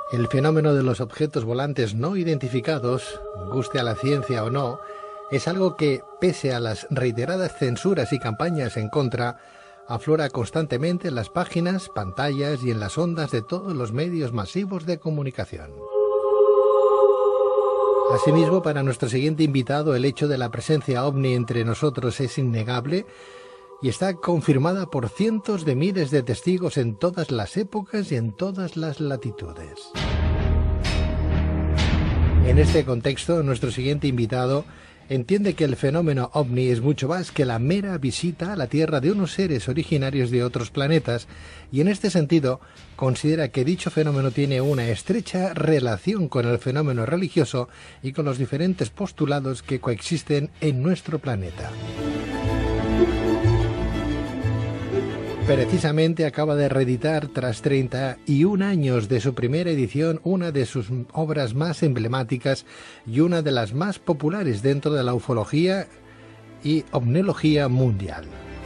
El fenómeno de los objetos volantes no identificados, guste a la ciencia o no, es algo que, pese a las reiteradas censuras y campañas en contra, aflora constantemente en las páginas, pantallas y en las ondas de todos los medios masivos de comunicación. Asimismo, para nuestro siguiente invitado, el hecho de la presencia ovni entre nosotros es innegable y está confirmada por cientos de miles de testigos en todas las épocas y en todas las latitudes. En este contexto, nuestro siguiente invitado entiende que el fenómeno ovni es mucho más que la mera visita a la Tierra de unos seres originarios de otros planetas y en este sentido considera que dicho fenómeno tiene una estrecha relación con el fenómeno religioso y con los diferentes postulados que coexisten en nuestro planeta. Precisamente acaba de reeditar, tras 31 años de su primera edición, una de sus obras más emblemáticas y una de las más populares dentro de la ufología y ovniología mundial.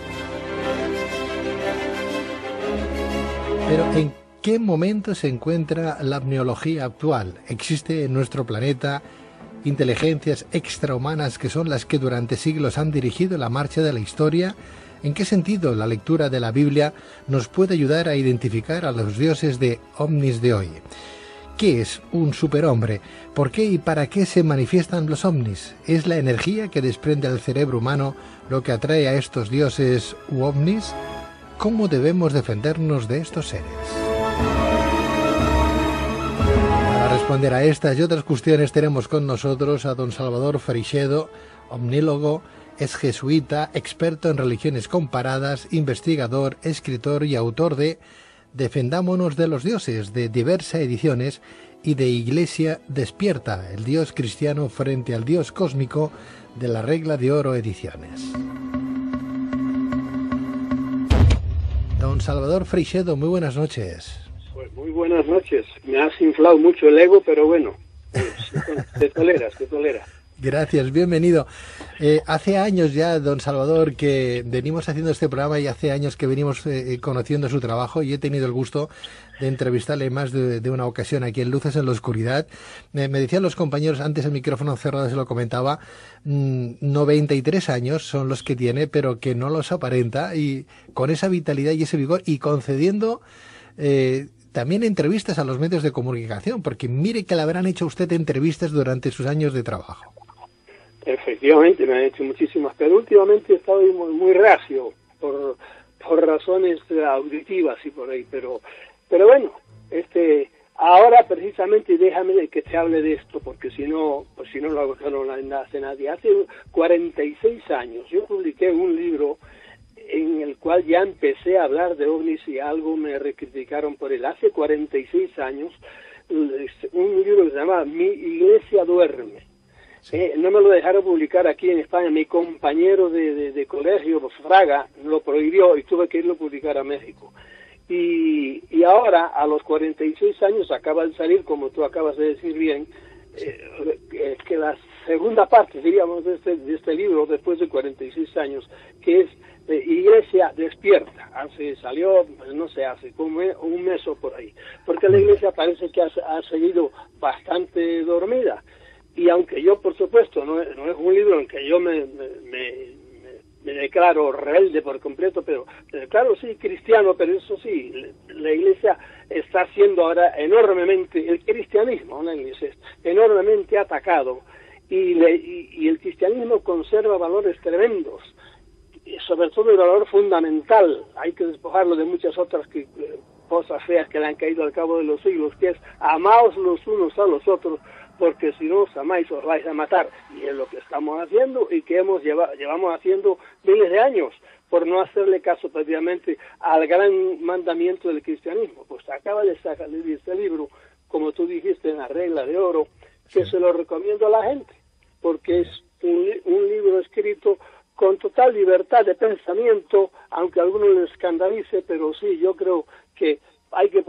Pero ¿en qué momento se encuentra la ovniología actual? ¿Existe en nuestro planeta inteligencias extrahumanas que son las que durante siglos han dirigido la marcha de la historia? ¿En qué sentido la lectura de la Biblia nos puede ayudar a identificar a los dioses de ovnis de hoy? ¿Qué es un superhombre? ¿Por qué y para qué se manifiestan los ovnis? ¿Es la energía que desprende el cerebro humano lo que atrae a estos dioses u ovnis? ¿Cómo debemos defendernos de estos seres? Para responder a estas y otras cuestiones tenemos con nosotros a don Salvador Freixedo, omnílogo, es jesuita, experto en religiones comparadas, investigador, escritor y autor de Defendámonos de los dioses, de diversas ediciones, y de Iglesia Despierta, el Dios cristiano frente al Dios cósmico, de la Regla de Oro ediciones. Don Salvador Freixedo, muy buenas noches. Pues muy buenas noches. Me has inflado mucho el ego, pero bueno, te toleras. Gracias, bienvenido. Hace años ya, don Salvador, que venimos haciendo este programa y hace años que venimos conociendo su trabajo y he tenido el gusto de entrevistarle más de una ocasión aquí en Luces en la Oscuridad. Me decían los compañeros, antes el micrófono cerrado se lo comentaba, 93 años son los que tiene, pero que no los aparenta, y con esa vitalidad y ese vigor y concediendo también entrevistas a los medios de comunicación, porque mire que le habrán hecho a usted entrevistas durante sus años de trabajo. Efectivamente, me han hecho muchísimas, pero últimamente he estado muy reacio por razones auditivas y por ahí, pero bueno, ahora precisamente déjame que te hable de esto, porque si no lo hago, no lo hace nadie. Hace 46 años yo publiqué un libro en el cual ya empecé a hablar de ovnis y algo me recriticaron por él. Hace 46 años, un libro que se llama Mi Iglesia Duerme. No me lo dejaron publicar aquí en España. Mi compañero de colegio, Fraga, lo prohibió y tuve que irlo a publicar a México. Y ahora, a los 46 años, acaba de salir, como tú acabas de decir bien, que la segunda parte, diríamos, de este libro, después de 46 años, que es Iglesia Despierta. Salió, no sé, hace como un mes o por ahí, porque la Iglesia parece que ha seguido bastante dormida. Y aunque yo, por supuesto, no es un libro en que yo me declaro rebelde por completo, pero claro, sí, cristiano, pero eso sí, la Iglesia está siendo ahora enormemente, el cristianismo, la Iglesia es enormemente atacado, y el cristianismo conserva valores tremendos, y sobre todo el valor fundamental. Hay que despojarlo de muchas otras cosas feas que le han caído al cabo de los siglos, que es amaos los unos a los otros, porque si no os amáis os vais a matar, y es lo que estamos haciendo y que llevamos haciendo miles de años, por no hacerle caso prácticamente al gran mandamiento del cristianismo. Pues acaba de salir este libro, como tú dijiste, en la Regla de Oro, que se lo recomiendo a la gente, porque es un libro escrito con total libertad de pensamiento, aunque a algunos les escandalice, pero sí, yo creo que hay que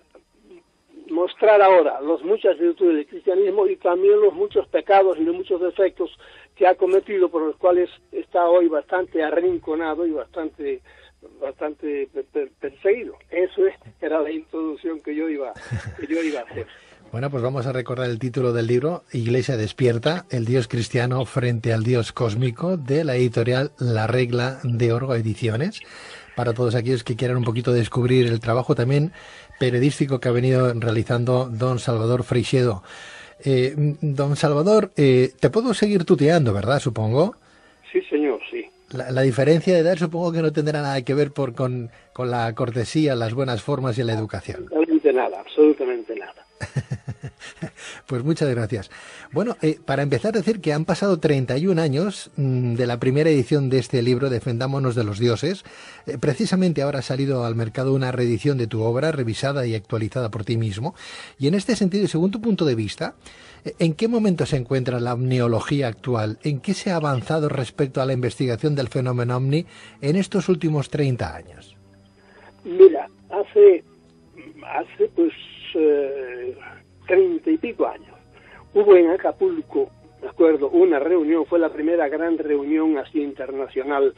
mostrar ahora las muchas virtudes del cristianismo y también los muchos pecados y los muchos defectos que ha cometido, por los cuales está hoy bastante arrinconado y bastante bastante perseguido. Eso era la introducción que yo iba a hacer. Bueno, pues vamos a recordar el título del libro, Iglesia despierta, el Dios cristiano frente al Dios cósmico, de la editorial La Regla de Oro Ediciones, para todos aquellos que quieran un poquito descubrir el trabajo también periodístico que ha venido realizando don Salvador Freixedo. Don Salvador, te puedo seguir tuteando, ¿verdad? Supongo. Sí, señor, sí. La diferencia de edad supongo que no tendrá nada que ver con la cortesía, las buenas formas y la educación. Absolutamente nada. Pues muchas gracias. Bueno, para empezar, decir que han pasado 31 años de la primera edición de este libro, Defendámonos de los dioses. Precisamente ahora ha salido al mercado una reedición de tu obra, revisada y actualizada por ti mismo. Y en este sentido, y según tu punto de vista, ¿en qué momento se encuentra la omniología actual? ¿En qué se ha avanzado respecto a la investigación del fenómeno ovni en estos últimos 30 años? Mira, hace pues 30 y pico años hubo en Acapulco, me acuerdo, una reunión, fue la primera gran reunión así internacional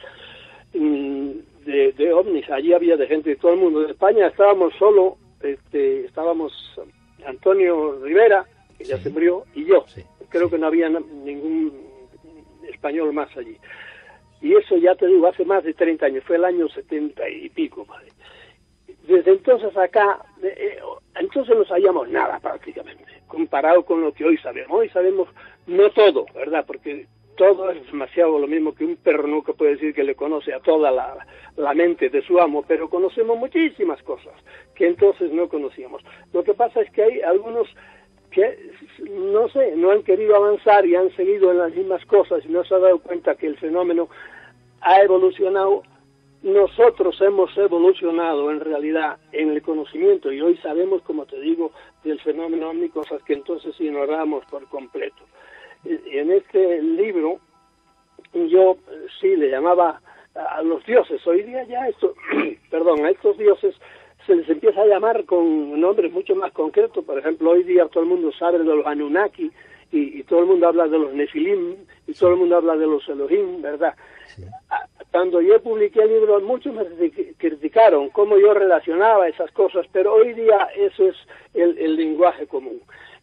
de ovnis. Allí había de gente de todo el mundo. De España estábamos estábamos Antonio Rivera, que ya se murió, y yo. Creo que no había ningún español más allí. Y eso ya te digo, hace más de 30 años, fue el año 70 y pico, ¿vale? Desde entonces acá, entonces no sabíamos nada prácticamente, comparado con lo que hoy sabemos. Hoy sabemos no todo, ¿verdad? Porque todo es demasiado lo mismo que un perro nunca puede decir que le conoce a toda la mente de su amo, pero conocemos muchísimas cosas que entonces no conocíamos. Lo que pasa es que hay algunos que, no sé, no han querido avanzar y han seguido en las mismas cosas y no se han dado cuenta que el fenómeno ha evolucionado. Nosotros hemos evolucionado en realidad en el conocimiento y hoy sabemos, como te digo, del fenómeno ovni, cosas que entonces ignoramos por completo. En este libro yo sí le llamaba a los dioses. Hoy día ya a estos dioses se les empieza a llamar con nombres mucho más concretos. Por ejemplo, hoy día todo el mundo sabe de los Anunnaki y todo el mundo habla de los Nefilim y todo el mundo habla de los Elohim, ¿verdad? Sí. Cuando yo publiqué el libro, muchos me criticaron cómo yo relacionaba esas cosas, pero hoy día eso es el lenguaje común.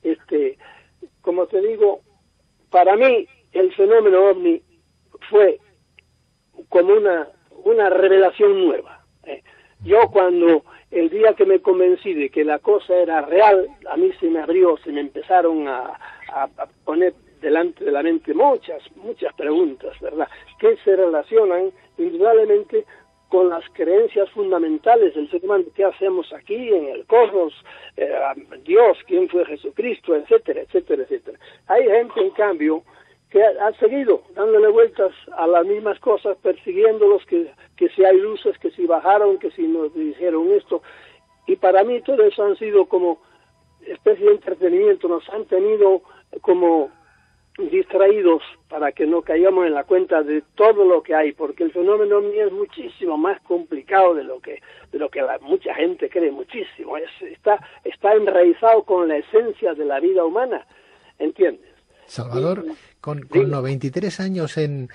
Como te digo, para mí el fenómeno ovni fue como una revelación nueva. Yo cuando el día que me convencí de que la cosa era real, a mí se me empezaron a poner delante de la mente muchas preguntas, ¿verdad? Que se relacionan indudablemente con las creencias fundamentales del ser humano. ¿Qué hacemos aquí en el cosmos? Dios, ¿quién fue Jesucristo? Etcétera, etcétera, etcétera. Hay gente, en cambio, que ha seguido dándole vueltas a las mismas cosas, persiguiéndolos, que si hay luces, que si bajaron, que si nos dijeron esto. Y para mí todo eso han sido como especie de entretenimiento, nos han tenido como distraídos para que no caigamos en la cuenta de todo lo que hay, porque el fenómeno ovni es muchísimo más complicado de lo que mucha gente cree, muchísimo. Está enraizado con la esencia de la vida humana, ¿entiendes? Salvador, con 93 años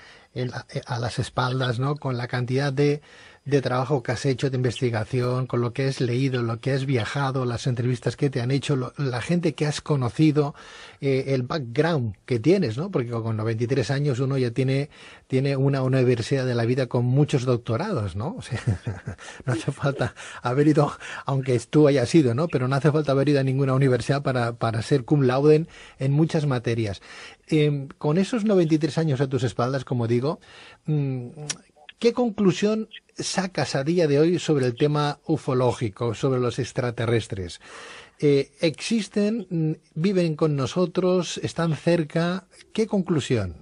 a las espaldas, ¿no? Con la cantidad de trabajo que has hecho, de investigación, con lo que has leído, lo que has viajado, las entrevistas que te han hecho, la gente que has conocido, el background que tienes, ¿no? Porque con 93 años uno ya tiene una universidad de la vida con muchos doctorados, ¿no? O sea, no hace falta haber ido, aunque tú hayas ido, ¿no? Pero no hace falta haber ido a ninguna universidad para ser cum laude en muchas materias. Con esos 93 años a tus espaldas, como digo, ¿qué conclusión sacas a día de hoy sobre el tema ufológico, sobre los extraterrestres? ¿Existen, viven con nosotros, están cerca? ¿Qué conclusión?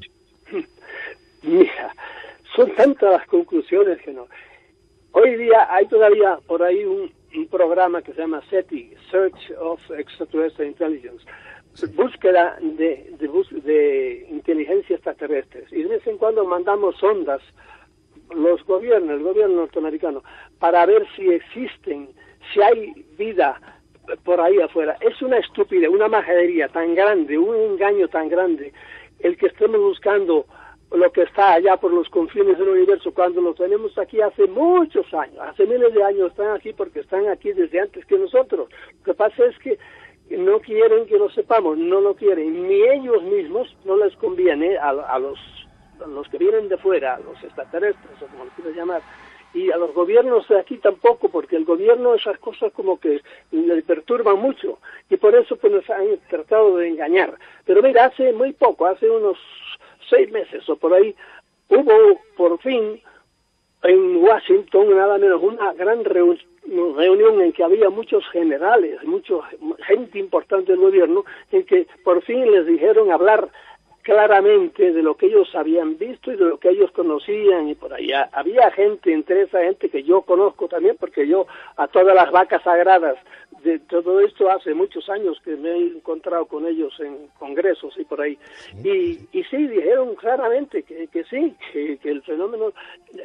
Mira, son tantas las conclusiones que no. Hoy día hay todavía por ahí un programa que se llama SETI, Search of Extraterrestrial Intelligence, búsqueda de inteligencia extraterrestres. Y de vez en cuando mandamos sondas, el gobierno norteamericano, para ver si existen, si hay vida por ahí afuera. Es una estupidez, una majadería tan grande, un engaño tan grande, el que estemos buscando lo que está allá por los confines del universo, cuando lo tenemos aquí hace muchos años, hace miles de años están aquí porque están aquí desde antes que nosotros. Lo que pasa es que no quieren que lo sepamos, no lo quieren, ni ellos mismos, no les conviene a los que vienen de fuera, a los extraterrestres o como lo quieras llamar, y a los gobiernos de aquí tampoco, porque el gobierno esas cosas como que le perturban mucho, y por eso pues nos han tratado de engañar. Pero mira, hace muy poco, hace unos 6 meses o por ahí, hubo por fin en Washington nada menos una gran reunión en que había muchos generales, mucha gente importante del gobierno, en que por fin les dijeron hablar claramente de lo que ellos habían visto y de lo que ellos conocían, y por allá había gente, entre esa gente que yo conozco también, porque yo a todas las vacas sagradas de todo esto hace muchos años que me he encontrado con ellos en congresos y por ahí, y sí, dijeron claramente que sí, que el fenómeno,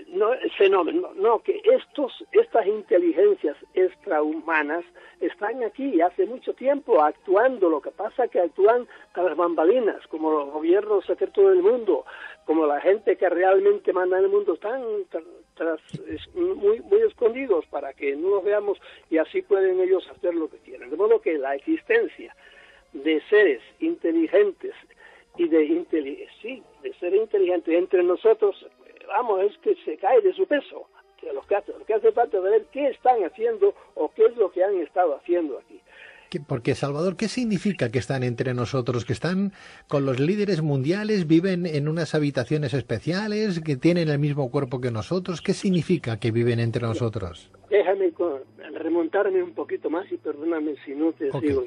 que estas inteligencias extrahumanas están aquí hace mucho tiempo actuando. Lo que pasa es que actúan a las bambalinas, como los gobiernos secretos del mundo, como la gente que realmente manda en el mundo, están muy escondidos para que no los veamos, y así pueden ellos hacer lo que quieran. De modo que la existencia de seres inteligentes y de ser inteligentes entre nosotros, vamos, es que se cae de su peso. Lo que hace falta es ver qué están haciendo o qué es lo que han estado haciendo aquí. Porque, Salvador, ¿qué significa que están entre nosotros? ¿Que están con los líderes mundiales, viven en unas habitaciones especiales, que tienen el mismo cuerpo que nosotros? ¿Qué significa que viven entre nosotros? Déjame remontarme un poquito más y perdóname si no te sigo.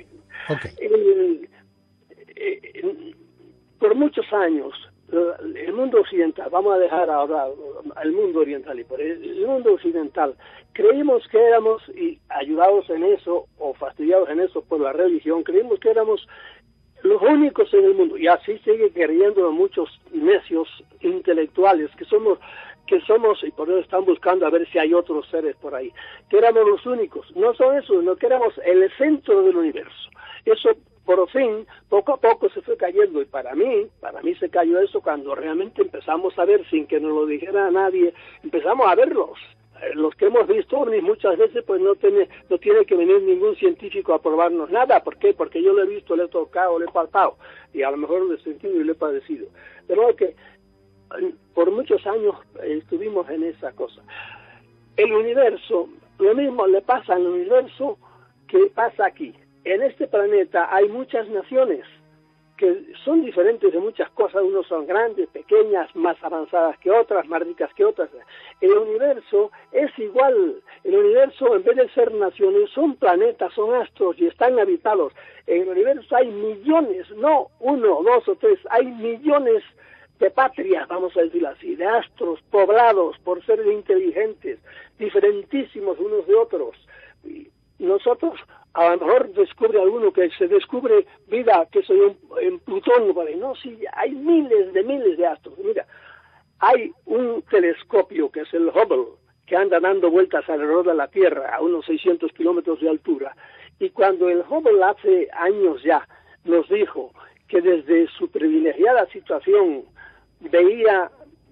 Por muchos años, el mundo occidental, vamos a dejar ahora el mundo oriental, y por el mundo occidental, creímos que éramos, y ayudados en eso o fastidiados en eso por la religión, creímos que éramos los únicos en el mundo, y así sigue creyendo muchos necios intelectuales que somos, y por eso están buscando a ver si hay otros seres por ahí, que éramos los únicos. No son esos, sino que éramos el centro del universo. Eso por fin, poco a poco se fue cayendo, y para mí se cayó eso cuando realmente empezamos a ver, sin que nos lo dijera nadie, empezamos a verlos. Los que hemos visto ovnis muchas veces, pues no tiene que venir ningún científico a probarnos nada. ¿Por qué? Porque yo lo he visto, le he tocado, le he palpado, y a lo mejor lo he sentido y lo he padecido. De modo que por muchos años estuvimos en esa cosa. El universo, lo mismo le pasa al universo que pasa aquí. En este planeta hay muchas naciones que son diferentes de muchas cosas. Unos son grandes, pequeñas, más avanzadas que otras, más ricas que otras. El universo es igual. El universo, en vez de ser naciones, son planetas, son astros y están habitados. En el universo hay millones, no 1, 2 o 3, hay millones de patrias, vamos a decirlo así, de astros poblados por seres inteligentes, diferentísimos unos de otros. Y nosotros, a lo mejor descubre alguno que se descubre vida, que soy en Plutón, ¿vale? No, sí, hay miles de astros. Mira, hay un telescopio que es el Hubble, que anda dando vueltas alrededor de la Tierra a unos 600 kilómetros de altura. Y cuando el Hubble hace años ya nos dijo que desde su privilegiada situación veía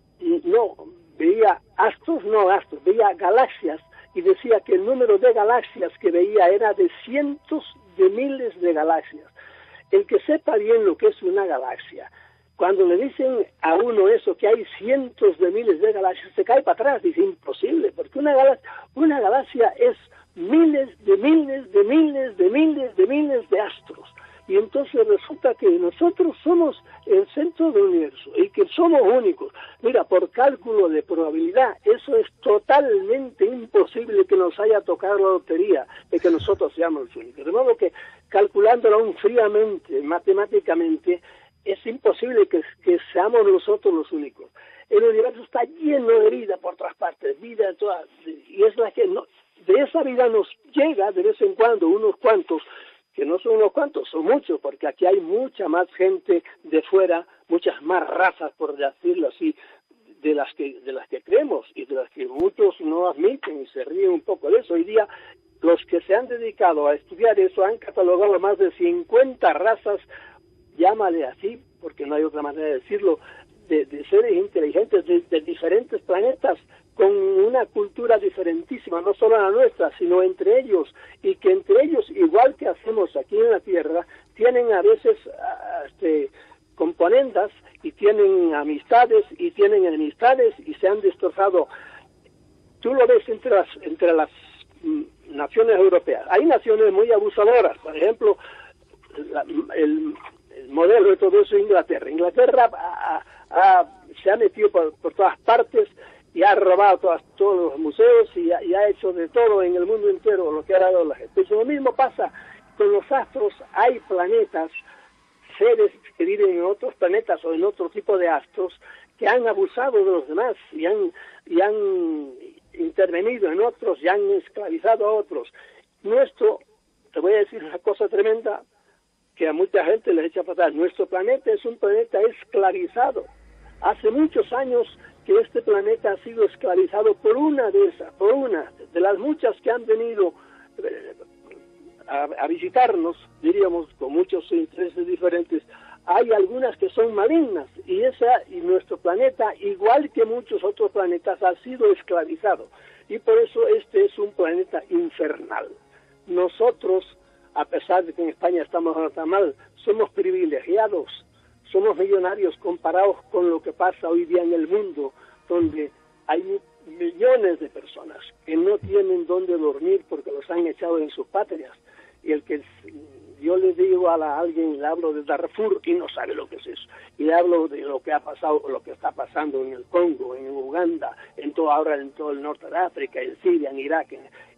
galaxias, y decía que el número de galaxias que veía era de cientos de miles de galaxias. El que sepa bien lo que es una galaxia, cuando le dicen a uno eso, que hay cientos de miles de galaxias, se cae para atrás, dice imposible, porque una galaxia es miles de astros. Y entonces resulta que nosotros somos el centro del universo y que somos únicos. Mira, por cálculo de probabilidad, eso es totalmente imposible que nos haya tocado la lotería de que nosotros seamos los únicos. De modo que, calculándolo aún fríamente, matemáticamente, es imposible que seamos nosotros los únicos. El universo está lleno de vida por todas partes, vida de todas, y es la que de esa vida nos llega de vez en cuando unos cuantos, que no son unos cuantos, son muchos, porque aquí hay mucha más gente de fuera, muchas más razas, por decirlo así, de las que creemos y de las que muchos no admiten y se ríen un poco de eso. Hoy día los que se han dedicado a estudiar eso han catalogado más de 50 razas, llámale así, porque no hay otra manera de decirlo, de seres inteligentes de diferentes planetas, con una cultura diferentísima, no solo la nuestra, sino entre ellos, y que entre ellos, igual que hacemos aquí en la Tierra, tienen a veces componendas, y tienen amistades, y tienen enemistades, y se han destrozado. Tú lo ves entre las naciones europeas. Hay naciones muy abusadoras, por ejemplo, el modelo de todo eso es Inglaterra. Inglaterra se ha metido por todas partes y ha robado todos los museos y ha hecho de todo en el mundo entero lo que ha dado la gente. Pues lo mismo pasa con los astros. Hay planetas, seres que viven en otros planetas o en otro tipo de astros, que han abusado de los demás y han intervenido en otros y han esclavizado a otros. Te voy a decir una cosa tremenda que a mucha gente les echa para atrás. Nuestro planeta es un planeta esclavizado. Hace muchos años que este planeta ha sido esclavizado por una de las muchas que han venido a visitarnos, diríamos, con muchos intereses diferentes. Hay algunas que son malignas y nuestro planeta, igual que muchos otros planetas, ha sido esclavizado, y por eso este es un planeta infernal. Nosotros, a pesar de que en España estamos tan mal, somos privilegiados, somos millonarios comparados con lo que pasa hoy día en el mundo, donde hay millones de personas que no tienen dónde dormir porque los han echado en sus patrias. Y yo le digo a alguien, le hablo de Darfur y no sabe lo que es eso. Y le hablo de lo que ha pasado, lo que está pasando en el Congo, en Uganda, en todo el norte de África, en Siria, en Irak.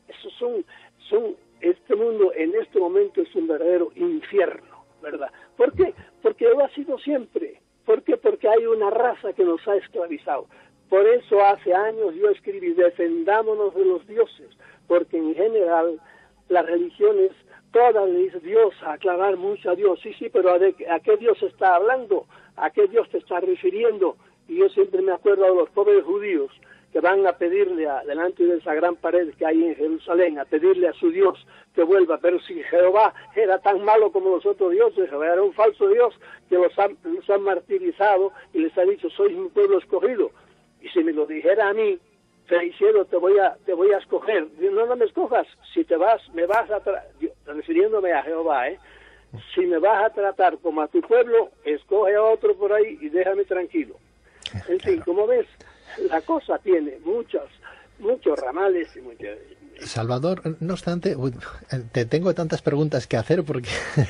Este mundo en este momento es un verdadero infierno, ¿verdad? ¿Por qué? Porque lo ha sido siempre. ¿Por qué? Porque hay una raza que nos ha esclavizado. Por eso hace años yo escribí: defendámonos de los dioses, porque en general las religiones todas le dicen Dios, a aclarar mucho a Dios. Sí, pero ¿a qué Dios está hablando? ¿A qué Dios te está refiriendo? Y yo siempre me acuerdo de los pobres judíos que van a pedirle delante de esa gran pared que hay en Jerusalén, a pedirle a su Dios que vuelva. Pero si Jehová era tan malo como los otros dioses, Jehová era un falso Dios que los han martirizado y les ha dicho: sois mi pueblo escogido. Y si me lo dijera a mí, Feliciano, te voy a escoger. No me escojas. Si te vas, me vas a refiriéndome a Jehová, si me vas a tratar como a tu pueblo, escoge a otro por ahí y déjame tranquilo. En fin, como ves, la cosa tiene muchos ramales y muchas... Salvador, no obstante, te tengo tantas preguntas que hacer porque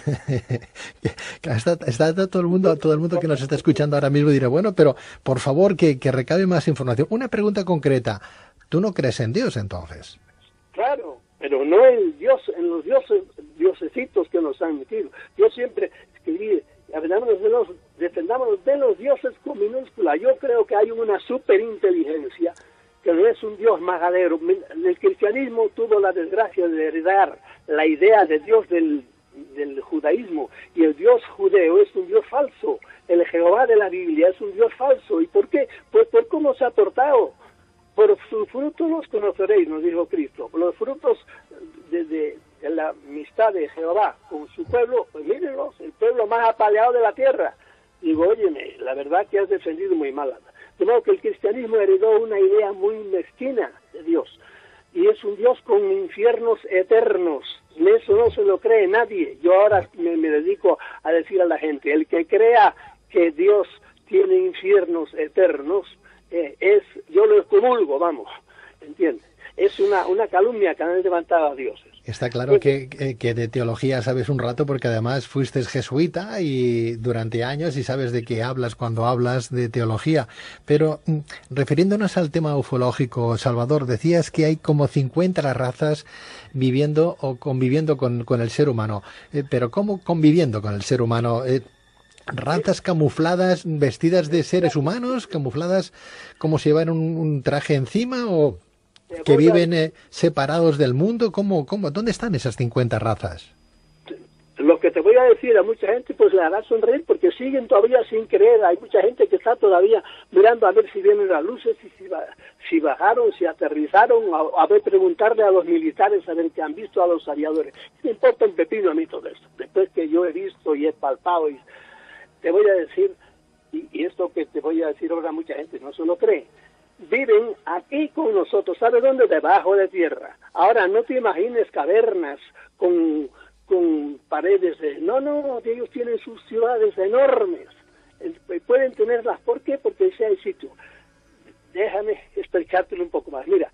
está todo el mundo que nos está escuchando ahora mismo dirá, bueno, pero por favor que recabe más información. Una pregunta concreta: ¿tú no crees en Dios entonces? Claro, pero no en Dios, en los diosecitos que nos han metido. Yo siempre escribí: defendámonos de los dioses con minúscula. Yo creo que hay una superinteligencia que no es un Dios majadero. El cristianismo tuvo la desgracia de heredar la idea de Dios del judaísmo, y el Dios judeo es un Dios falso. El Jehová de la Biblia es un Dios falso. ¿Y por qué? Pues por cómo se ha portado. Por sus frutos los conoceréis, nos dijo Cristo. Los frutos de la amistad de Jehová con su pueblo, pues mírenlos, el pueblo más apaleado de la tierra. Digo, óyeme, la verdad que has defendido muy mal. De modo que el cristianismo heredó una idea muy mezquina de Dios, y es un Dios con infiernos eternos. Eso no se lo cree nadie. Yo ahora me dedico a decir a la gente: el que crea que Dios tiene infiernos eternos, yo lo excomulgo, vamos, ¿entiendes? Es una calumnia que han levantado a dioses. Está claro que de teología sabes un rato, porque además fuiste jesuita y durante años, y sabes de qué hablas cuando hablas de teología. Pero refiriéndonos al tema ufológico, Salvador, decías que hay como 50 razas viviendo o conviviendo con el ser humano. Pero ¿cómo conviviendo con el ser humano? ¿Razas camufladas, vestidas de seres humanos, camufladas como si llevan un traje encima, o que viven separados del mundo? ¿Cómo? ¿Dónde están esas 50 razas? Lo que te voy a decir a mucha gente pues le hará sonreír, porque siguen todavía sin creer. Hay mucha gente que está todavía mirando a ver si vienen las luces, si bajaron, si aterrizaron, a ver, preguntarle a los militares a ver qué han visto, a los aviadores. Me importa un pepino a mí todo esto. Después que yo he visto y he palpado, y te voy a decir y esto que te voy a decir ahora mucha gente no se lo cree, viven aquí con nosotros. ¿Sabe dónde? Debajo de tierra. Ahora, no te imagines cavernas con paredes no, ellos tienen sus ciudades enormes, pueden tenerlas. ¿Por qué? Porque ese hay sitio. Déjame explicártelo un poco más. Mira,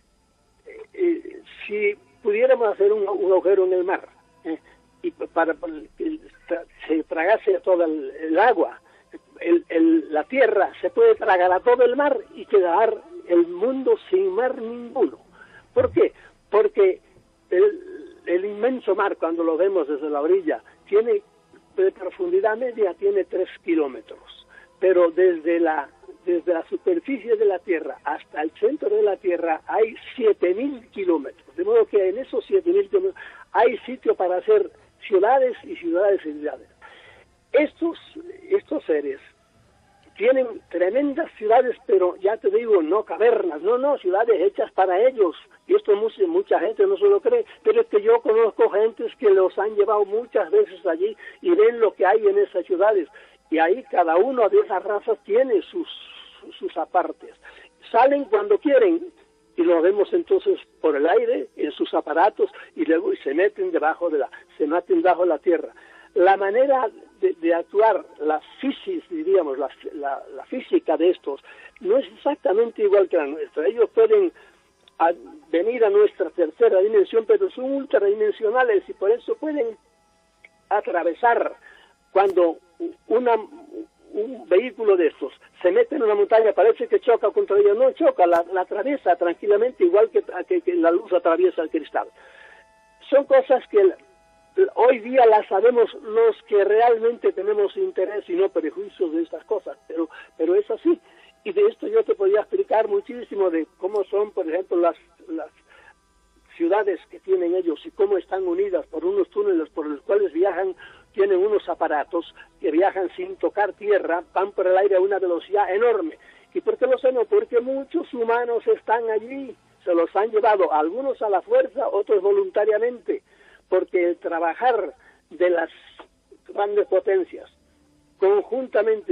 si pudiéramos hacer un agujero en el mar, y para que se tragase toda el agua, la tierra se puede tragar a todo el mar y quedar el mundo sin mar ninguno. ¿Por qué? Porque el inmenso mar, cuando lo vemos desde la orilla, tiene de profundidad media tiene 3 kilómetros, pero desde la superficie de la Tierra hasta el centro de la Tierra hay 7.000 kilómetros, de modo que en esos 7.000 kilómetros hay sitio para hacer ciudades y ciudades y ciudades. Estos seres tienen tremendas ciudades, pero ya te digo, no cavernas, no, ciudades hechas para ellos. Y esto mucha gente no se lo cree, pero es que yo conozco gentes que los han llevado muchas veces allí y ven lo que hay en esas ciudades. Y ahí cada una de esas razas tiene sus apartes. Salen cuando quieren y lo vemos entonces por el aire, en sus aparatos, y luego se meten bajo la tierra. La manera de actuar, la física, diríamos, la física de estos, no es exactamente igual que la nuestra. Ellos pueden venir a nuestra tercera dimensión, pero son ultradimensionales y por eso pueden atravesar. Cuando un vehículo de estos se mete en una montaña, parece que choca contra ella, no choca, la atraviesa tranquilamente, igual que la luz atraviesa el cristal. Son cosas que hoy día las sabemos los que realmente tenemos interés y no prejuicios de estas cosas, pero es así. Y de esto yo te podría explicar muchísimo de cómo son, por ejemplo, las ciudades que tienen ellos y cómo están unidas por unos túneles por los cuales viajan, tienen unos aparatos que viajan sin tocar tierra, van por el aire a una velocidad enorme. ¿Y por qué lo sé? No, porque muchos humanos están allí, se los han llevado, algunos a la fuerza, otros voluntariamente, porque el trabajar de las grandes potencias conjuntamente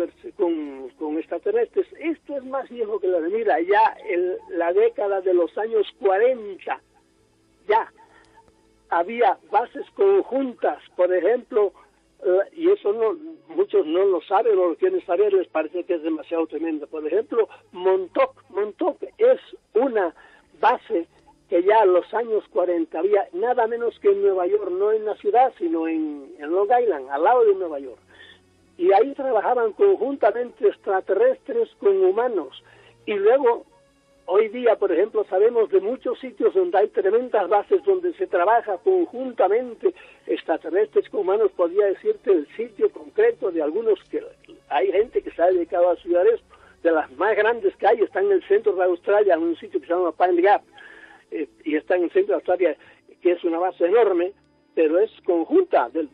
con extraterrestres, esto es más viejo que la de mira, ya la década de los años 40, ya había bases conjuntas, por ejemplo, y eso muchos no lo saben o lo quieren saber, les parece que es demasiado tremendo. Por ejemplo, Montauk es una base que ya en los años 40 había nada menos que en Nueva York, no en la ciudad, sino en Long Island, al lado de Nueva York. Y ahí trabajaban conjuntamente extraterrestres con humanos. Y luego, hoy día, por ejemplo, sabemos de muchos sitios donde hay tremendas bases donde se trabaja conjuntamente extraterrestres con humanos. Podría decirte el sitio concreto de algunos que hay gente que se ha dedicado a estudiar esto. De las más grandes que hay, están en el centro de Australia, en un sitio que se llama Pine Gap. Y está en el centro de Australia, que es una base enorme, pero es conjunta de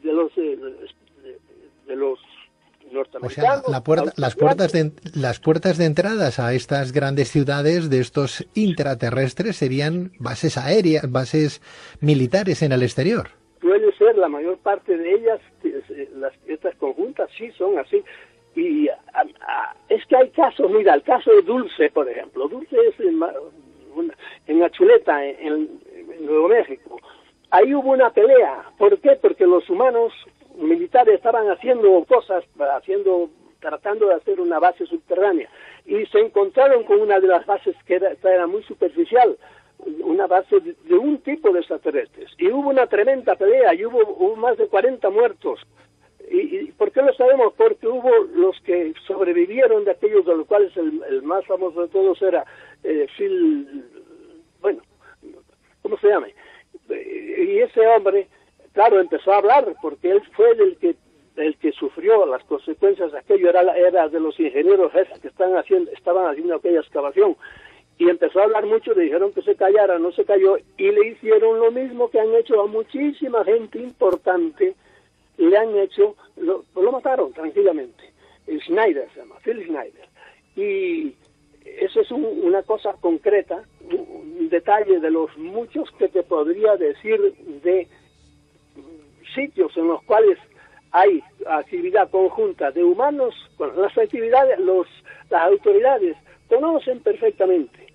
los norteamericanos. O sea, las puertas de entradas a estas grandes ciudades de estos intraterrestres serían bases aéreas, bases militares en el exterior. Puede ser, la mayor parte de ellas, estas conjuntas sí son así. Y es que hay casos, mira, el caso de Dulce, por ejemplo. Dulce es en Achuleta, en Nuevo México. Ahí hubo una pelea. ¿Por qué? Porque los humanos militares estaban haciendo cosas, tratando de hacer una base subterránea, y se encontraron con una de las bases que era muy superficial, una base de un tipo de extraterrestres, y hubo una tremenda pelea, y hubo más de 40 muertos. ¿Y por qué lo sabemos? Porque hubo los que sobrevivieron, de aquellos de los cuales el más famoso de todos era Phil, bueno, ¿cómo se llama? Y ese hombre, claro, empezó a hablar, porque él fue el que sufrió las consecuencias de aquello, era de los ingenieros jefes que estaban haciendo aquella excavación, y empezó a hablar mucho, le dijeron que se callara, no se calló, y le hicieron lo mismo que han hecho a muchísima gente importante, le han hecho, lo mataron tranquilamente. Schneider se llama, Phil Schneider, y eso es una cosa concreta, un detalle de los muchos que te podría decir de sitios en los cuales hay actividad conjunta de humanos, con las actividades, las autoridades conocen perfectamente.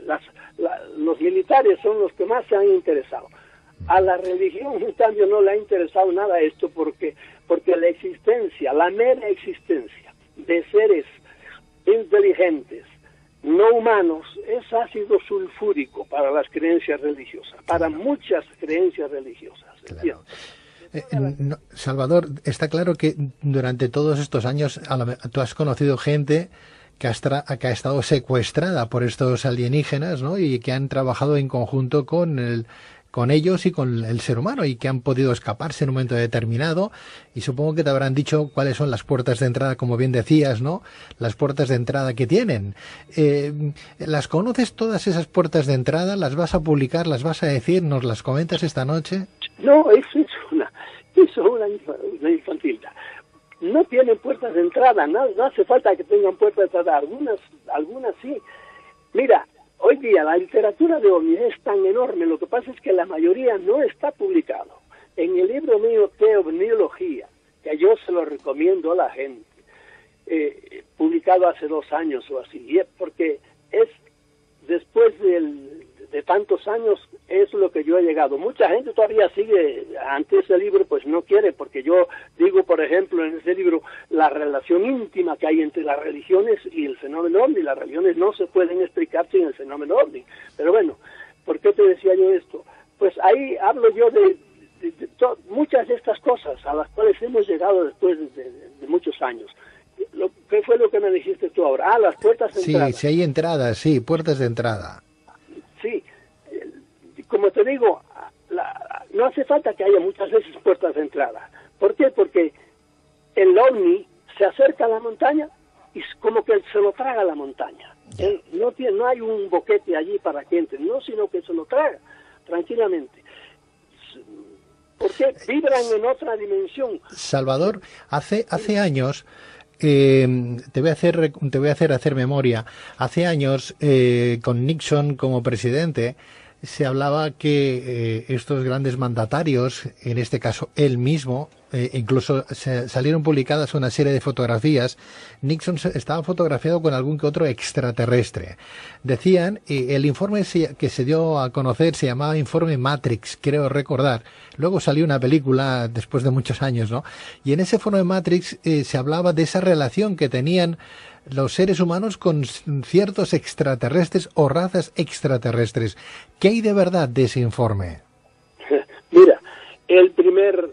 Los militares son los que más se han interesado. A la religión, en cambio, no le ha interesado nada esto porque la existencia, la mera existencia de seres inteligentes, no humanos, es ácido sulfúrico para las creencias religiosas, para muchas creencias religiosas. Claro. Salvador, está claro que durante todos estos años tú has conocido gente que ha estado secuestrada por estos alienígenas, ¿no? Y que han trabajado en conjunto con ellos y con el ser humano, y que han podido escaparse en un momento determinado, y supongo que te habrán dicho cuáles son las puertas de entrada, como bien decías, ¿no? Las puertas de entrada que tienen. ¿Las conoces todas esas puertas de entrada? ¿Las vas a publicar? ¿Las vas a decir? ¿Nos las comentas esta noche? No, eso es una infantilidad. No tienen puertas de entrada, no hace falta que tengan puertas de entrada, algunas sí. Mira, hoy día la literatura de ovnis es tan enorme, lo que pasa es que la mayoría no está publicado. En el libro mío, Teovniología, que yo se lo recomiendo a la gente, publicado hace 2 años o así, porque es después de tantos años, es lo que yo he llegado. Mucha gente todavía sigue ante ese libro, pues no quiere, porque yo digo, por ejemplo, en ese libro, la relación íntima que hay entre las religiones y el fenómeno ovni. Las religiones no se pueden explicar sin el fenómeno ovni. Pero bueno, ¿por qué te decía yo esto? Pues ahí hablo yo de muchas de estas cosas a las cuales hemos llegado después de muchos años. ¿Qué fue lo que me dijiste tú ahora? Las puertas de entrada. Sí, si hay entradas, sí, puertas de entrada. Sí, como te digo, no hace falta que haya muchas veces puertas de entrada. ¿Por qué? Porque el ovni se acerca a la montaña y como que se lo traga la montaña. No hay un boquete allí para que entre, no, sino que se lo traga tranquilamente. Porque vibran en otra dimensión. Salvador, hace años... te voy a hacer memoria. Hace años, con Nixon como presidente, se hablaba que estos grandes mandatarios, en este caso él mismo, incluso salieron publicadas una serie de fotografías. Nixon estaba fotografiado con algún que otro extraterrestre. Decían, el informe que se dio a conocer se llamaba Informe Matrix, creo recordar. Luego salió una película después de muchos años, ¿no? Y en ese Informe Matrix se hablaba de esa relación que tenían los seres humanos con ciertos extraterrestres o razas extraterrestres. ¿Qué hay de verdad de ese informe? Mira, el primer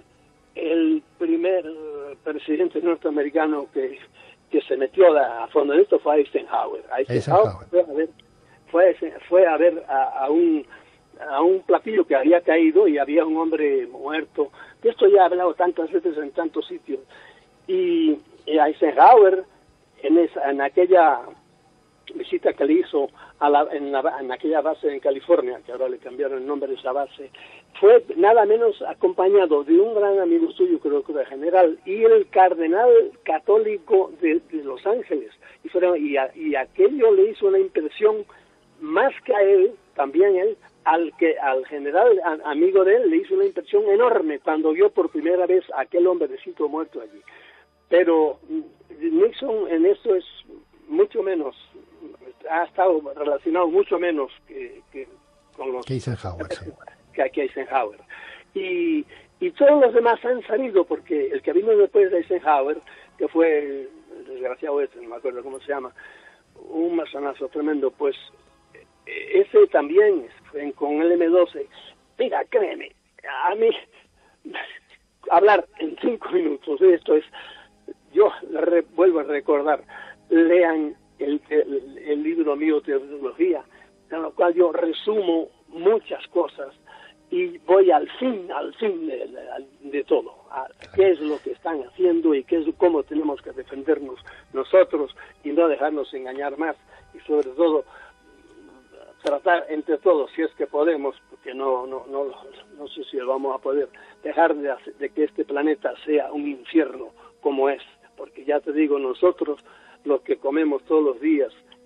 presidente norteamericano que se metió a fondo en esto fue Eisenhower. Eisenhower fue a ver a un platillo que había caído y había un hombre muerto. De esto ya he hablado tantas veces en tantos sitios. Y Eisenhower, en aquella visita que le hizo en aquella base en California, que ahora le cambiaron el nombre de esa base, fue nada menos acompañado de un gran amigo suyo, creo que era general, y el cardenal católico de Los Ángeles. Y aquello le hizo una impresión, más que a él, también él, al general amigo de él, le hizo una impresión enorme cuando vio por primera vez a aquel hombrecito muerto allí. Pero Nixon en eso es mucho menos, ha estado relacionado mucho menos que con los... Que Eisenhower, sí. Que Eisenhower. Y todos los demás han salido, porque el que vino después de Eisenhower, que fue el desgraciado no me acuerdo cómo se llama, un masonazo tremendo, pues ese también con el M12. Mira, créeme, a mí hablar en 5 minutos de esto es... Yo vuelvo a recordar, lean el libro mío, Teología, en lo cual yo resumo muchas cosas y voy al fin de todo, a qué es lo que están haciendo y cómo tenemos que defendernos nosotros y no dejarnos engañar más, y sobre todo tratar entre todos, si es que podemos, porque no sé si lo vamos a poder, dejar de que este planeta sea un infierno como es. Porque ya te digo, nosotros, los que comemos todos los días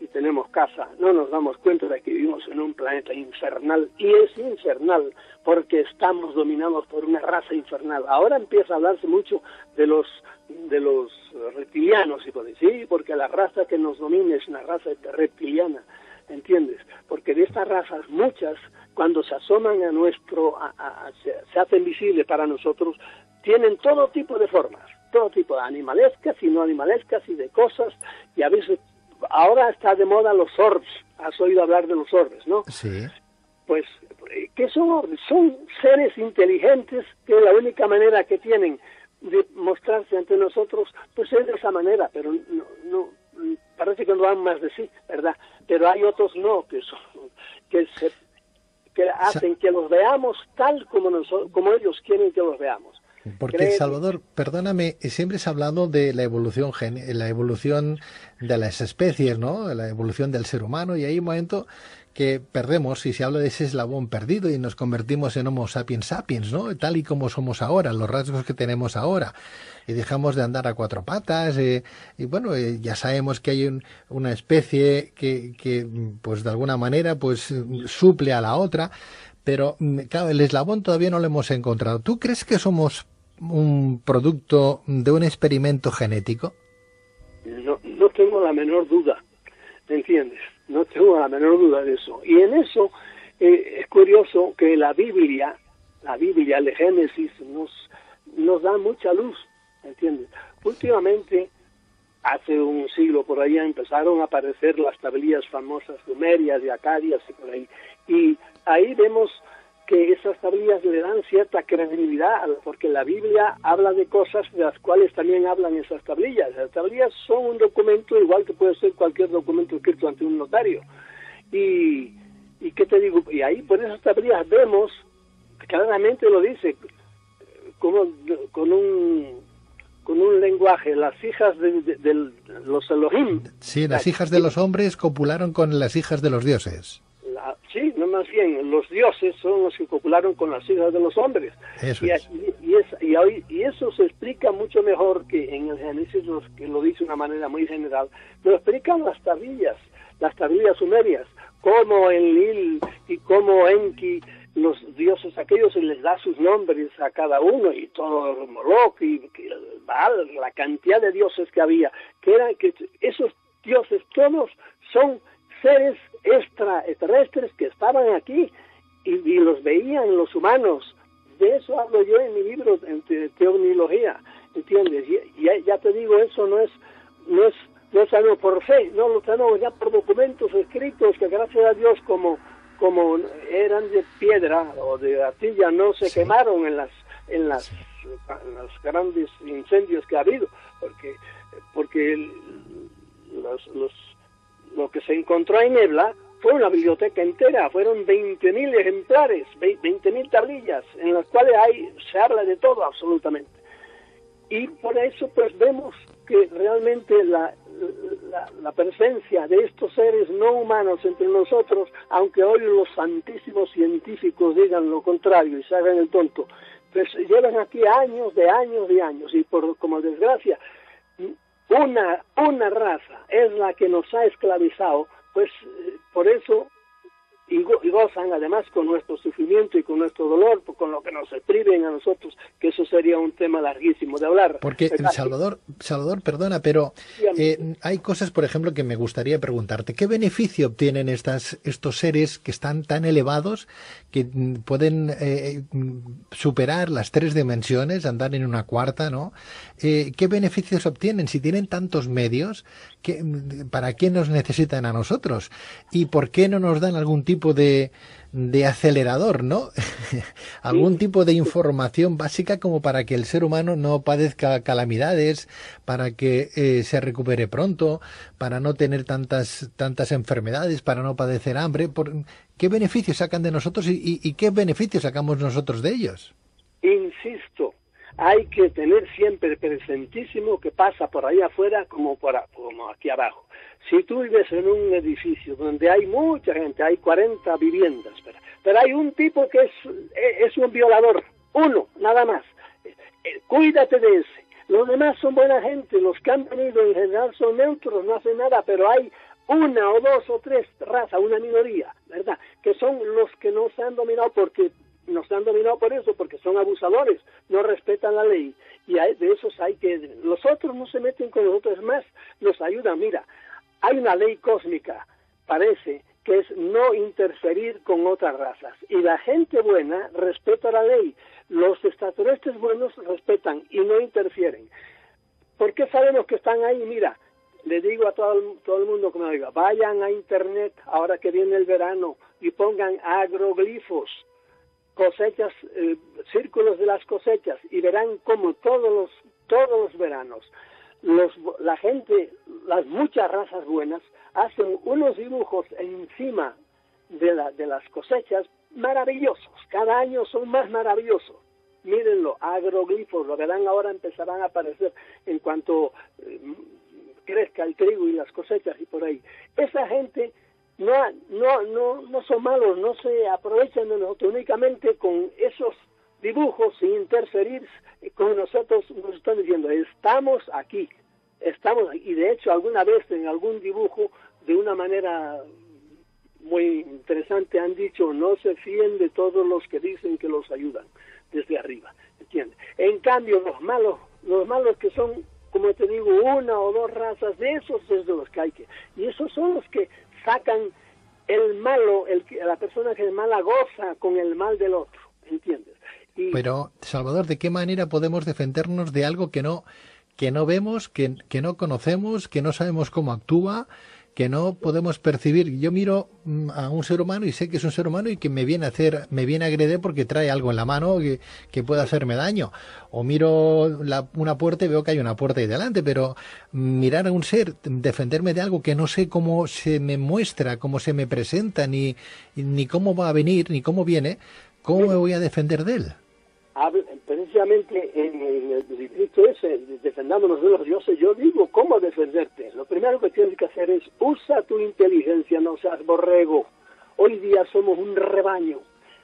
y tenemos casa, no nos damos cuenta de que vivimos en un planeta infernal, y es infernal porque estamos dominados por una raza infernal. Ahora empieza a hablarse mucho de los reptilianos, y por decir, porque la raza que nos domina es una raza reptiliana, ¿entiendes? Porque de estas razas, muchas, cuando se asoman a se hacen visibles para nosotros, tienen todo tipo de formas, todo tipo de animalescas y no animalescas y de cosas, y a veces, ahora está de moda los orbs, has oído hablar de los orbs, ¿no? Sí. Pues, ¿qué son orbs? Son seres inteligentes que la única manera que tienen de mostrarse ante nosotros, pues es de esa manera, pero no parece que no dan más de sí, ¿verdad? Pero hay otros no, que hacen que los veamos tal como ellos quieren que los veamos. Porque, Salvador, perdóname, siempre se ha hablado de la evolución de las especies, ¿no? La evolución del ser humano, y hay un momento que perdemos, y se habla de ese eslabón perdido, y nos convertimos en Homo sapiens sapiens, ¿no? Tal y como somos ahora, los rasgos que tenemos ahora, y dejamos de andar a cuatro patas, y bueno, ya sabemos que hay una especie que, pues de alguna manera, pues suple a la otra, pero claro, el eslabón todavía no lo hemos encontrado. ¿Tú crees que somos un producto de un experimento genético? No tengo la menor duda, ¿me entiendes? No tengo la menor duda de eso. Y en eso es curioso que la Biblia, el Génesis, nos da mucha luz, ¿me entiendes? Últimamente, hace un siglo por allá, empezaron a aparecer las tablillas famosas sumerias y acadias y por ahí. Y ahí vemos que esas tablillas le dan cierta credibilidad, porque la Biblia habla de cosas de las cuales también hablan esas tablillas. Las tablillas son un documento igual que puede ser cualquier documento escrito ante un notario. Y ¿qué te digo? Y ahí por esas tablillas vemos, claramente lo dice, como con un lenguaje, las hijas de los Elohim. Sí, las hijas de los hombres copularon con las hijas de los dioses. Sí, no, más bien, los dioses son los que copularon con las hijas de los hombres. Eso y eso se explica mucho mejor que en el Génesis, que lo dice de una manera muy general. Lo explican las tablillas sumerias, como Enlil y como Enki, los dioses aquellos, se les da sus nombres a cada uno, y todo Moloch y Baal, la cantidad de dioses que había, que esos dioses todos son seres extraterrestres que estaban aquí y los veían los humanos. De eso hablo yo en mi libro de teología, ¿entiendes? Y ya te digo, eso no es algo por fe, no lo tenemos ya por documentos escritos que, gracias a Dios, como eran de piedra o de arcilla, no se quemaron en los grandes incendios que ha habido, porque lo que se encontró en Ebla fue una biblioteca entera, fueron 20.000 ejemplares, 20.000 tablillas, en las cuales se habla de todo absolutamente. Y por eso pues vemos que realmente la presencia de estos seres no humanos entre nosotros, aunque hoy los santísimos científicos digan lo contrario y se hagan el tonto, pues llevan aquí años, y como desgracia, una raza es la que nos ha esclavizado, pues por eso y gozan además con nuestro sufrimiento y con nuestro dolor, con lo que nos priven a nosotros, que eso sería un tema larguísimo de hablar. Porque, Salvador, perdona, pero hay cosas, por ejemplo, que me gustaría preguntarte. ¿Qué beneficio obtienen estos seres que están tan elevados, que pueden superar las 3 dimensiones, andar en una cuarta, ¿no? ¿Qué beneficios obtienen si tienen tantos medios? ¿Para qué nos necesitan a nosotros? ¿Y por qué no nos dan algún tipo de acelerador, ¿no? Algún tipo de información básica como para que el ser humano no padezca calamidades, para que se recupere pronto, para no tener tantas enfermedades, para no padecer hambre? ¿Qué beneficios sacan de nosotros y qué beneficios sacamos nosotros de ellos? Insisto, hay que tener siempre presentísimo que pasa por ahí afuera como aquí abajo. Si tú vives en un edificio donde hay mucha gente, hay 40 viviendas, pero hay un tipo que es un violador, uno, nada más. Cuídate de ese. Los demás son buena gente, los que han venido en general son neutros, no hacen nada, pero hay una o dos o tres razas, una minoría, ¿verdad? Que son los que nos han dominado por eso, porque son abusadores, no respetan la ley. Y de esos hay que... Los otros no se meten con nosotros, es más, nos ayudan. Mira, hay una ley cósmica, parece, que es no interferir con otras razas. Y la gente buena respeta la ley. Los extraterrestres buenos respetan y no interfieren. ¿Por qué sabemos que están ahí? Mira, le digo a todo el mundo que me oiga, vayan a internet ahora que viene el verano y pongan agroglifos, cosechas, círculos de las cosechas, y verán cómo todos los veranos la gente, las muchas razas buenas, hacen unos dibujos encima de las cosechas maravillosos. Cada año son más maravillosos. Mírenlo, agroglifos, lo verán ahora, empezarán a aparecer en cuanto crezca el trigo y las cosechas y por ahí. Esa gente no son malos, no se aprovechan de nosotros, únicamente con esos dibujos, sin interferir con nosotros, nos están diciendo, estamos aquí, y de hecho alguna vez en algún dibujo, de una manera muy interesante, han dicho, no se fíen de todos los que dicen que los ayudan desde arriba, ¿entiendes? En cambio, los malos que son, como te digo, una o dos razas, de esos es de los que hay que, y esos son los que sacan el malo, la persona que es mala goza con el mal del otro, ¿entiendes? Pero, Salvador, ¿de qué manera podemos defendernos de algo que no vemos, que no conocemos, que no sabemos cómo actúa, que no podemos percibir? Yo miro a un ser humano y sé que es un ser humano y que me viene a agredir porque trae algo en la mano que puede hacerme daño. O miro una puerta y veo que hay una puerta ahí delante, pero mirar a un ser, defenderme de algo que no sé cómo se me muestra, cómo se me presenta, ni cómo va a venir, ni cómo viene, ¿cómo me voy a defender de él? Precisamente en el librito ese, defendándonos de los dioses, yo digo cómo defenderte. Lo primero que tienes que hacer es usa tu inteligencia, no seas borrego. Hoy día somos un rebaño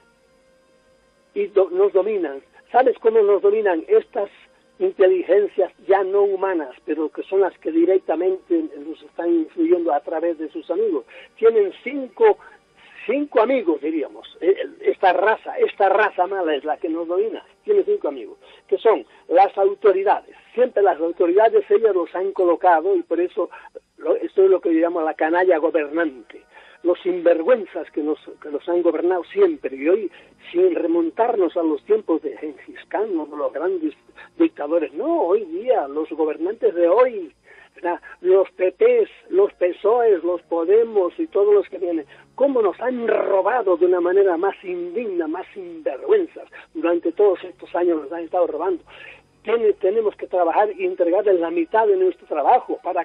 y nos dominan. ¿Sabes cómo nos dominan estas inteligencias ya no humanas, pero que son las que directamente nos están influyendo a través de sus amigos? Tienen cinco amigos, diríamos. Esta raza mala es la que nos domina. Tiene 5 amigos, que son las autoridades. Siempre las autoridades ellas los han colocado, y por eso esto es lo que llamamos la canalla gobernante. Los sinvergüenzas que nos han gobernado siempre, y hoy, sin remontarnos a los tiempos de Gengis Khan, los grandes dictadores, no, hoy día, los gobernantes de hoy, los PPs, los PSOEs, los Podemos y todos los que vienen, cómo nos han robado de una manera más indigna, más sinvergüenzas. Durante todos estos años nos han estado robando. Tenemos que trabajar y entregarles la mitad de nuestro trabajo para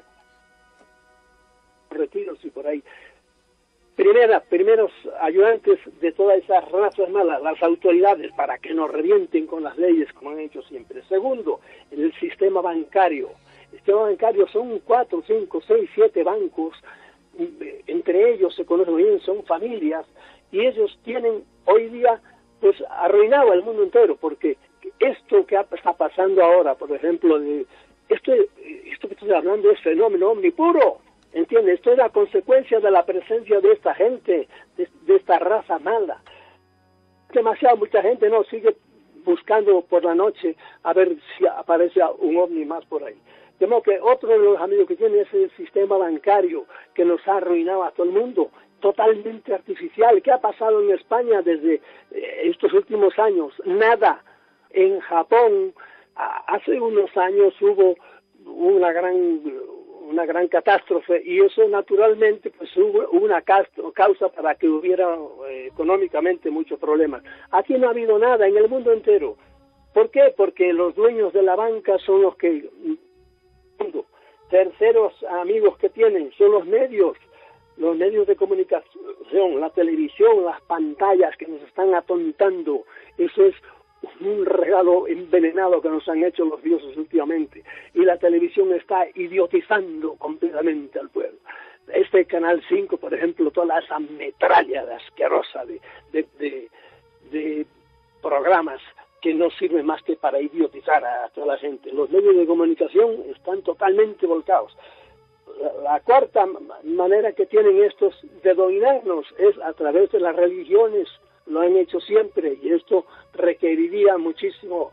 retiros y por ahí. Primeros ayudantes de todas esas razas malas, las autoridades, para que nos revienten con las leyes como han hecho siempre. Segundo, el sistema bancario. El sistema bancario son 4, 5, 6, 7 bancos, entre ellos se conocen bien, son familias, y ellos tienen hoy día pues arruinado el mundo entero, porque esto que está pasando ahora, por ejemplo, esto que estoy hablando es fenómeno omnipuro, ¿entiendes? Esto es la consecuencia de la presencia de esta gente, de esta raza mala. Mucha gente no sigue buscando por la noche a ver si aparece un ovni más por ahí. De modo que otro de los amigos que tiene es el sistema bancario, que nos ha arruinado a todo el mundo, totalmente artificial. ¿Qué ha pasado en España desde estos últimos años? Nada. En Japón, hace unos años hubo una gran catástrofe, y eso naturalmente pues hubo una causa para que hubiera económicamente muchos problemas. Aquí no ha habido nada en el mundo entero. ¿Por qué? Porque los dueños de la banca son los que... Terceros amigos que tienen son los medios de comunicación, la televisión, las pantallas que nos están atontando. Eso es un regalo envenenado que nos han hecho los dioses últimamente, y la televisión está idiotizando completamente al pueblo. Este Canal 5, por ejemplo, toda esa metralla asquerosa de programas que no sirve más que para idiotizar a toda la gente. Los medios de comunicación están totalmente volcados. la cuarta manera que tienen estos de dominarnos es a través de las religiones. Lo han hecho siempre y esto requeriría mucho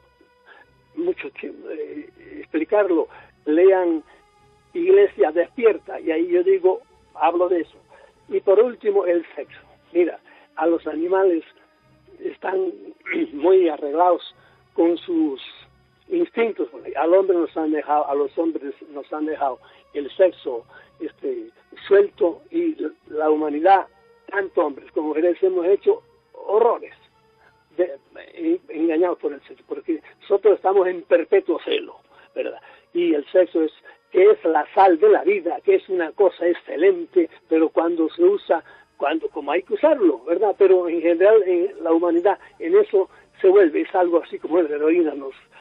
explicarlo. Lean Iglesia Despierta y ahí yo digo, hablo de eso. Y por último, el sexo. Mira, a los animales están muy arreglados con sus instintos. Al hombre nos han dejado, a los hombres nos han dejado el sexo suelto, y la humanidad, tanto hombres como mujeres, hemos hecho horrores engañados por el sexo, porque nosotros estamos en perpetuo celo, ¿verdad? Y el sexo es la sal de la vida, que es una cosa excelente, pero cuando se usa, como hay que usarlo, ¿verdad? Pero en general en la humanidad en eso se vuelve, es algo así como la heroína,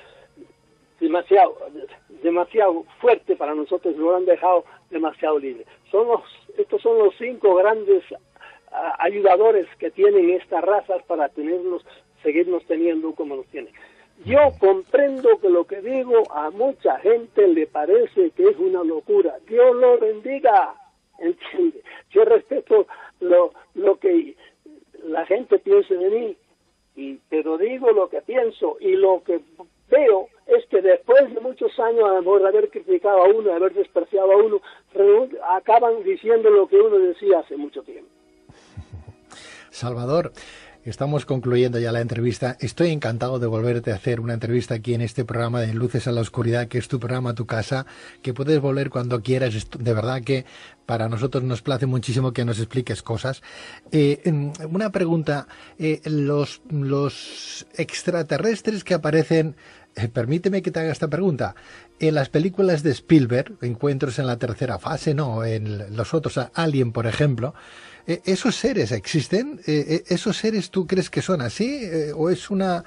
demasiado fuerte para nosotros, nos lo han dejado demasiado libre. Estos son los 5 grandes ayudadores que tienen estas razas para seguirnos teniendo como nos tienen. Yo comprendo que lo que digo a mucha gente le parece que es una locura. Dios lo bendiga, ¿entiende? Yo respeto lo que la gente piense de mí, pero digo lo que pienso, y lo que veo es que después de muchos años, a lo mejor de haber criticado a uno, de haber despreciado a uno, acaban diciendo lo que uno decía hace mucho tiempo. Salvador, estamos concluyendo ya la entrevista. Estoy encantado de volverte a hacer una entrevista aquí en este programa de Luces a la Oscuridad, que es tu programa, tu casa, que puedes volver cuando quieras. De verdad que para nosotros nos place muchísimo que nos expliques cosas. Una pregunta, los extraterrestres que aparecen, permíteme que te haga esta pregunta, en las películas de Spielberg, Encuentros en la tercera fase, no, en los otros, Alien, por ejemplo, ¿esos seres existen? ¿Esos seres tú crees que son así? ¿O es una...?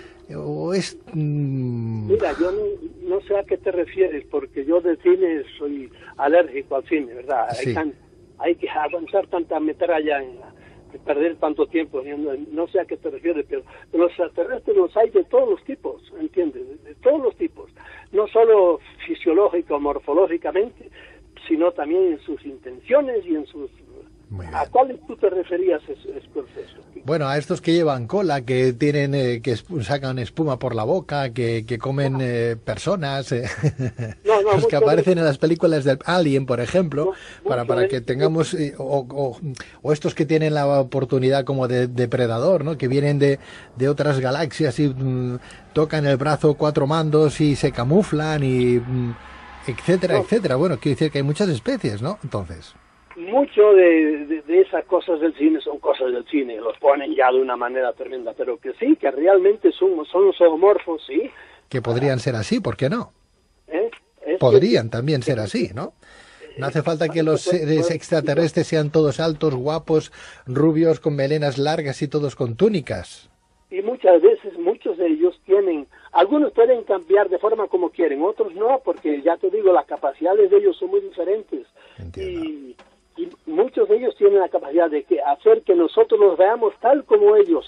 Mira, yo no sé a qué te refieres, porque yo de cine soy alérgico al cine, ¿verdad? Sí. Hay que avanzar tanta metralla perder tanto tiempo, no sé a qué te refieres, pero los extraterrestres los hay de todos los tipos, ¿entiendes? De todos los tipos, no solo fisiológico, morfológicamente, sino también en sus intenciones y en sus... ¿A cuáles tú te referías, Scorsese? Bueno, a estos que llevan cola, que tienen, que sacan espuma por la boca, que comen personas, los que aparecen en las películas del Alien, por ejemplo, para que tengamos, o estos que tienen la oportunidad como de depredador, ¿no? Que vienen de otras galaxias y tocan el brazo 4 mandos y se camuflan y etcétera, etcétera. Bueno, quiere decir que hay muchas especies, ¿no? Entonces... Mucho de esas cosas del cine son cosas del cine, los ponen ya de una manera tremenda, pero que sí, que realmente son zoomorfos, sí. Que podrían ser así, ¿por qué no? Podrían también ser así, ¿no? No hace falta que los seres extraterrestres sean todos altos, guapos, rubios, con melenas largas y todos con túnicas. Y muchas veces, muchos de ellos algunos pueden cambiar de forma como quieren, otros no, porque ya te digo, las capacidades de ellos son muy diferentes. Entiendo. Y muchos de ellos tienen la capacidad de hacer que nosotros los veamos tal como ellos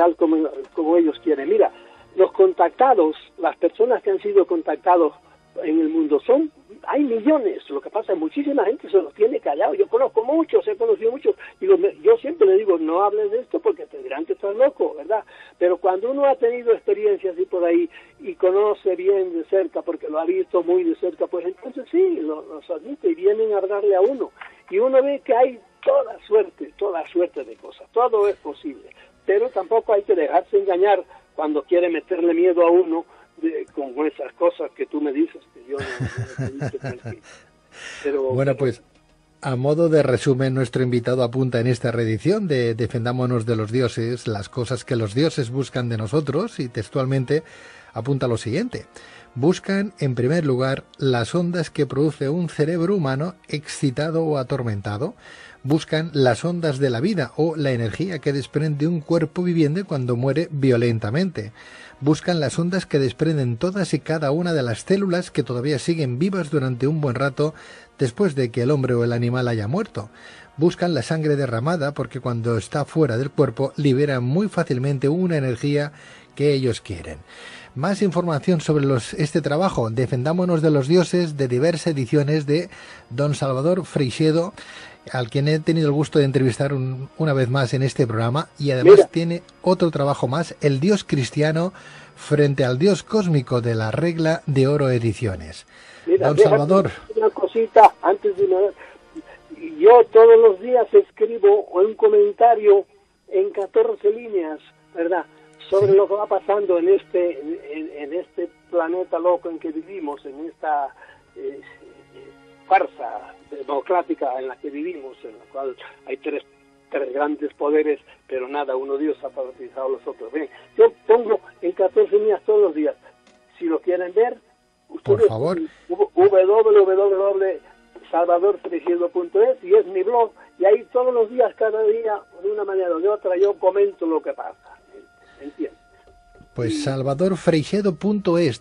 quieren. Mira, los contactados, las personas que han sido contactados en el mundo hay millones. Lo que pasa es que muchísima gente se los tiene callados. Yo conozco muchos, he conocido muchos, y yo siempre le digo, no hables de esto porque te dirán que estás loco, ¿verdad? Pero cuando uno ha tenido experiencias así por ahí y conoce bien de cerca, porque lo ha visto muy de cerca, pues entonces sí, los admite y vienen a hablarle a uno. Y uno ve que hay toda suerte de cosas, todo es posible. Pero tampoco hay que dejarse engañar cuando quiere meterle miedo a uno con esas cosas que tú me dices, que yo no pero, bueno, pues a modo de resumen, nuestro invitado apunta en esta reedición de Defendámonos de los dioses, las cosas que los dioses buscan de nosotros, y textualmente apunta lo siguiente: buscan, en primer lugar, las ondas que produce un cerebro humano excitado o atormentado. Buscan las ondas de la vida o la energía que desprende un cuerpo viviente cuando muere violentamente. Buscan las ondas que desprenden todas y cada una de las células que todavía siguen vivas durante un buen rato después de que el hombre o el animal haya muerto. Buscan la sangre derramada porque cuando está fuera del cuerpo libera muy fácilmente una energía que ellos quieren. Más información sobre este trabajo, Defendámonos de los dioses, de diversas ediciones de don Salvador Freixedo, al quien he tenido el gusto de entrevistar una vez más en este programa, y además tiene otro trabajo más, El Dios cristiano frente al Dios cósmico, de la Regla de Oro Ediciones. Mira, don Salvador, una cosita antes de una... Yo todos los días escribo un comentario en 14 líneas, ¿verdad?, sobre lo que va pasando en este planeta loco en que vivimos, en esta farsa democrática en la que vivimos, en la cual hay tres grandes poderes, pero nada, uno Dios ha paralizado a los otros. Bien, yo pongo en 14 líneas todos los días. Si lo quieren ver, ustedes, por favor, www.salvadorfreixedo.es, y es mi blog, y ahí todos los días, cada día, de una manera o de otra, yo comento lo que pasa. ¿Entiendes? Pues salvadorfreixedo.es,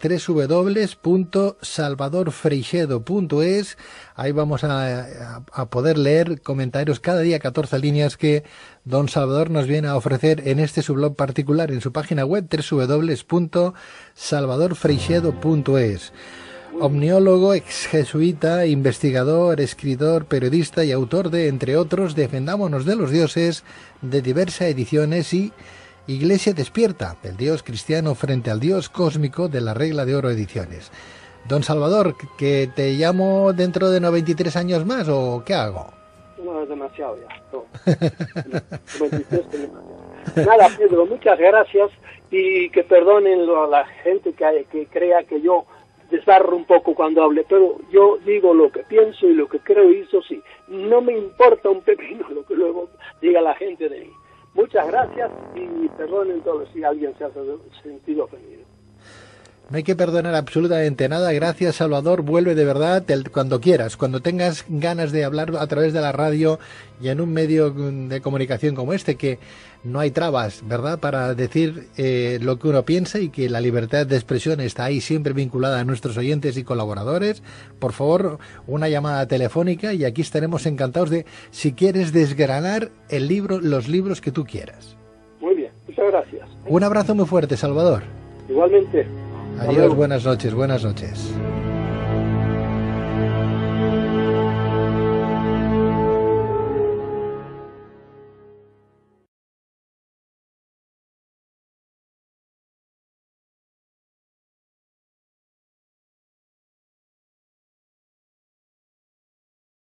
www.salvadorfreixedo.es. Ahí vamos a poder leer comentarios cada día, 14 líneas que don Salvador nos viene a ofrecer en su blog particular, en su página web, www.salvadorfreixedo.es. Omniólogo, ex jesuita, investigador, escritor, periodista y autor de, entre otros, Defendámonos de los dioses, de diversas ediciones, y Iglesia despierta, el Dios cristiano frente al Dios cósmico, de la Regla de Oro Ediciones. Don Salvador, ¿que te llamo dentro de 93 años más o qué hago? No, es demasiado ya. No. 93 es demasiado. Nada, Pedro, muchas gracias, y que perdonen a la gente que crea que yo desbarro un poco cuando hable, pero yo digo lo que pienso y lo que creo, y eso sí, no me importa un pepino lo que luego diga la gente de mí. Muchas gracias, y perdonen todos si alguien se ha sentido ofendido. No hay que perdonar absolutamente nada. Gracias, Salvador. Vuelve de verdad cuando quieras, cuando tengas ganas de hablar a través de la radio y en un medio de comunicación como este, que no hay trabas, ¿verdad?, para decir lo que uno piensa, y que la libertad de expresión está ahí siempre vinculada a nuestros oyentes y colaboradores. Por favor, una llamada telefónica y aquí estaremos encantados de, si quieres, desgranar los libros que tú quieras. Muy bien, muchas gracias. Un abrazo muy fuerte, Salvador. Igualmente. Adiós, buenas noches, buenas noches.